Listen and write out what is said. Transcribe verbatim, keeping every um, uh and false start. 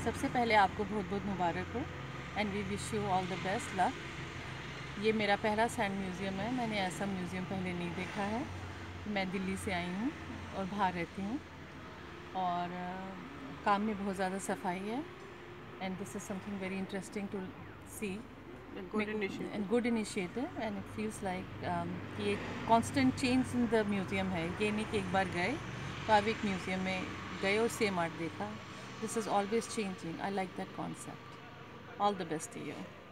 सबसे पहले आपको बहुत बहुत मुबारक हो and we wish you all the best luck. ये मेरा पहला सैंड म्यूज़ियम है, मैंने ऐसा म्यूज़ियम पहले नहीं देखा है। मैं दिल्ली से आई हूँ और बाहर रहती हूँ और uh, काम में बहुत ज़्यादा सफाई है and this is something very interesting to see and good initiative and it feels like कि एक constant change in the museum है। ये नहीं कि एक बार गए तो आप एक म्यूज़ियम में गए और सेम आर्ट देखा। This is always changing. I like that concept. All the best to you.